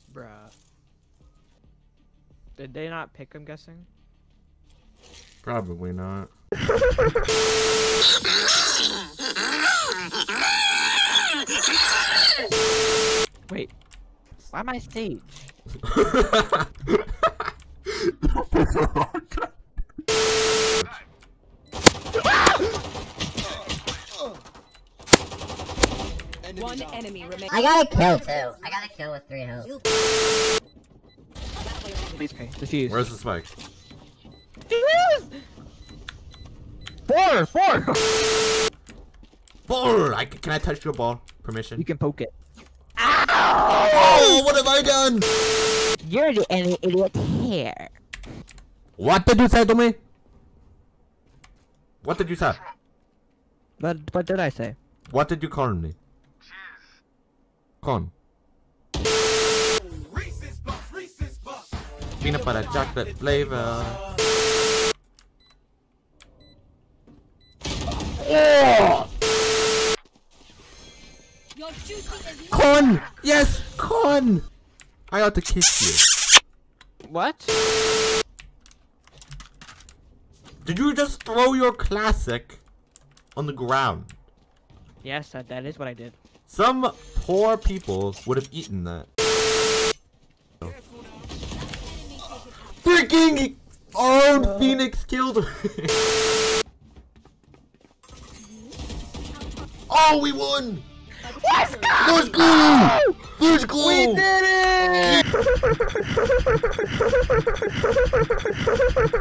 Bruh. Did they not pick, I'm guessing? Probably not. Wait. Why am I stage? One enemy remains. I got a kill too. I got a kill with 3 health. Please, okay. Defuse. Where's the spike? Defuse! 4! 4! Ball! Can I touch your ball? Permission? You can poke it. Oh, what have I done? You're the only idiot here. What did you say to me? What did you say? What did I say? What did you call me? Con. Peanut butter chocolate flavor. Oh! Con! Yes! Con! I ought to kiss you. What? Did you just throw your classic on the ground? Yes, that is what I did. Some poor people would have eaten that. Freaking old Phoenix killed me. Oh, we won! Let's go! Let's go! Let's go! We did it!